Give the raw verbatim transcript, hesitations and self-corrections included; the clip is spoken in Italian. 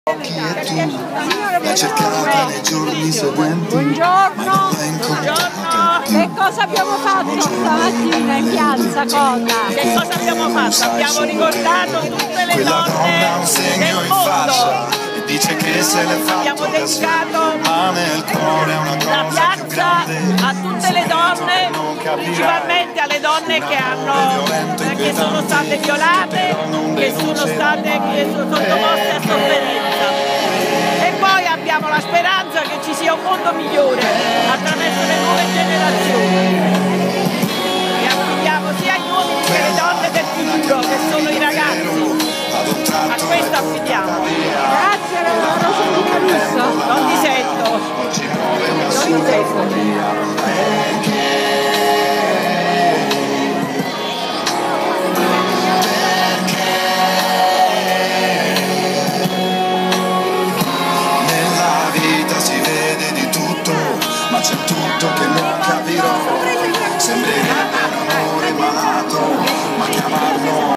Chi è tu? L'hai cercata nei giorni seguenti. Buongiorno. Buongiorno. Che cosa abbiamo fatto stamattina in piazza Cota? Che cosa abbiamo fatto? Abbiamo ricordato tutte le Quella donne donna ha un segno del in mondo. faccia e dice che se l'è Abbiamo fatto da sola. dedicato Ma nel cuore è una la cosa più piazza grande. a tutte le donne, principalmente alle donne che, hanno, che sono state violate, che sono state che sono sottoposte a sofferenza. E poi abbiamo la speranza che ci sia un mondo migliore attraverso le nuove generazioni. E affidiamo sia agli uomini che alle donne del futuro, che sono i ragazzi. A questo affidiamo. Grazie Rosalina Russo. Non ti sento. Non ti sento. Ma c'è tutto che non capirò. Sembrerebbe un amore malato, ma chiamarlo